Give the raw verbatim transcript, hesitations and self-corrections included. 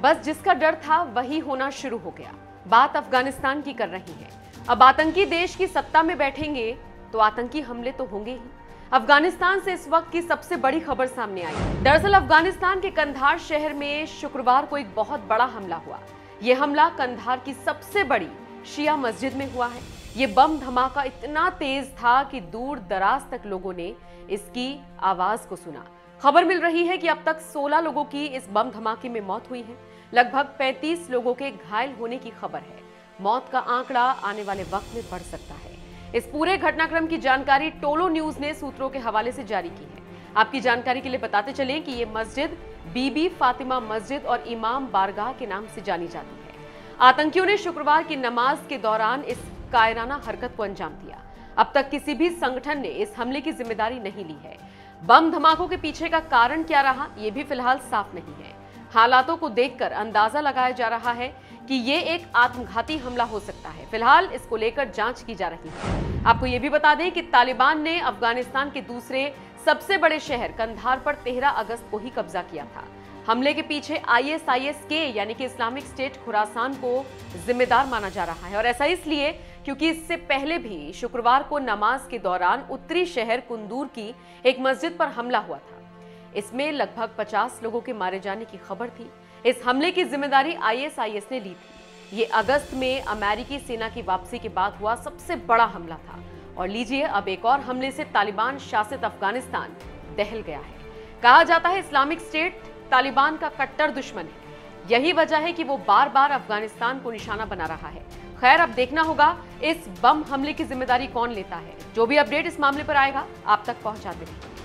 बस जिसका डर था वही होना शुरू हो गया। बात अफगानिस्तान की कर रही है। अब आतंकी देश की सत्ता में बैठेंगे तो आतंकी हमले तो होंगे ही। अफगानिस्तान से इस वक्त की सबसे बड़ी खबर सामने आई। दरअसल अफगानिस्तान के कंधार शहर में शुक्रवार को एक बहुत बड़ा हमला हुआ। यह हमला कंधार की सबसे बड़ी शिया मस्जिद में हुआ है। ये बम धमाका इतना तेज था कि दूर दराज तक लोगों ने इसकी आवाज को सुना। खबर मिल रही है कि अब तक सोलह लोगों की इस बम धमाके में मौत हुई है। लगभग पैंतीस लोगों के घायल होने की खबर है। मौत का आंकड़ा आने वाले वक्त में बढ़ सकता है। इस पूरे घटनाक्रम की जानकारी टोलो न्यूज ने सूत्रों के हवाले से जारी की है। आपकी जानकारी के लिए बताते चलें कि ये मस्जिद बीबी फातिमा मस्जिद और इमाम बारगाह के नाम से जानी जाती है। आतंकियों ने शुक्रवार की नमाज के दौरान इस कायराना हरकत को अंजाम दिया। अब तक किसी भी संगठन ने इस हमले की जिम्मेदारी नहीं ली है। बम धमाकों के पीछे का कारण क्या रहा, ये भी फिलहाल साफ नहीं है। हालातों को देखकर अंदाजा लगाया जा रहा है कि ये एक आत्मघाती हमला हो सकता है। फिलहाल इसको लेकर जांच की जा रही है। आपको ये भी बता दें कि तालिबान ने अफगानिस्तान के दूसरे सबसे बड़े शहर कंधार पर तेरह अगस्त को ही कब्जा किया था। हमले के पीछे आई एस आई एस के यानी कि इस्लामिक स्टेट खुरासान को जिम्मेदार माना जा रहा है। और ऐसा इसलिए क्योंकि इससे पहले भी शुक्रवार को नमाज के दौरान उत्तरी शहर कुंदूर की एक मस्जिद पर हमला हुआ था। इसमें लगभग पचास लोगों के मारे जाने की खबर थी। इस हमले की जिम्मेदारी आई एस आई एस ने ली थी। ये अगस्त में अमेरिकी सेना की वापसी के बाद हुआ सबसे बड़ा हमला था। और लीजिए, अब एक और हमले से तालिबान शासित अफगानिस्तान दहल गया है। कहा जाता है इस्लामिक स्टेट तालिबान का कट्टर दुश्मन है। यही वजह है कि वो बार बार अफगानिस्तान को निशाना बना रहा है। खैर, अब देखना होगा इस बम हमले की जिम्मेदारी कौन लेता है। जो भी अपडेट इस मामले पर आएगा आप तक पहुंचाते रहेंगे।